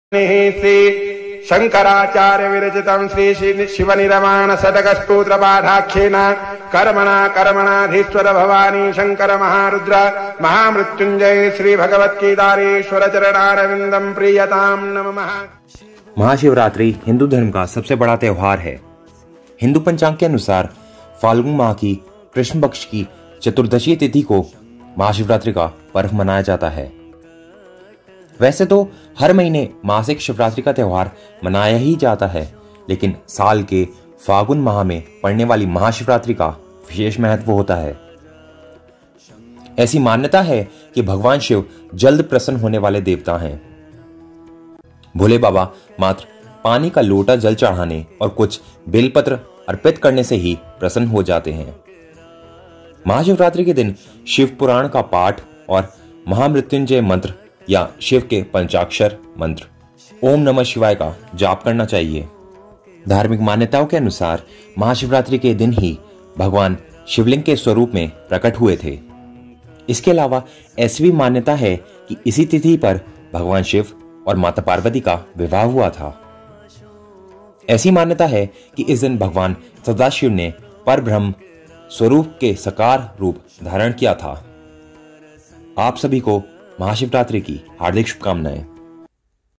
श्री शंकराचार्य विरचितं श्री शिव निर्माण शतक स्तोत्र पाठाख्येन कर्मणाधीश्वर भवानी शंकर महारुद्र महामृत्युंजय श्री भगवत्गीतारेश्वर चरणारविंदम प्रियताम नमः। महाशिवरात्रि हिंदू धर्म का सबसे बड़ा त्योहार है। हिंदू पंचांग के अनुसार फाल्गुन माह की कृष्ण पक्ष की चतुर्दशी तिथि को महाशिवरात्रि का पर्व मनाया जाता है। वैसे तो हर महीने मासिक शिवरात्रि का त्योहार मनाया ही जाता है, लेकिन साल के फाल्गुन माह में पड़ने वाली महाशिवरात्रि का विशेष महत्व होता है। ऐसी मान्यता है कि भगवान शिव जल्द प्रसन्न होने वाले देवता हैं। भोले बाबा मात्र पानी का लोटा जल चढ़ाने और कुछ बेलपत्र अर्पित करने से ही प्रसन्न हो जाते हैं। महाशिवरात्रि के दिन शिव पुराण का पाठ और महामृत्युंजय मंत्र या शिव के पंचाक्षर मंत्र ओम नमः शिवाय का जाप करना चाहिए। धार्मिक मान्यताओं के अनुसार महाशिवरात्रि के दिन ही भगवान शिवलिंग के स्वरूप में प्रकट हुए थे। इसके अलावा ऐसी भी मान्यता है कि इसी तिथि पर भगवान शिव और माता पार्वती का विवाह हुआ था। ऐसी मान्यता है कि इस दिन भगवान सदाशिव ने परब्रह्म स्वरूप के साकार रूप धारण किया था। आप सभी को महाशिवरात्रि की हार्दिक शुभकामनाएं।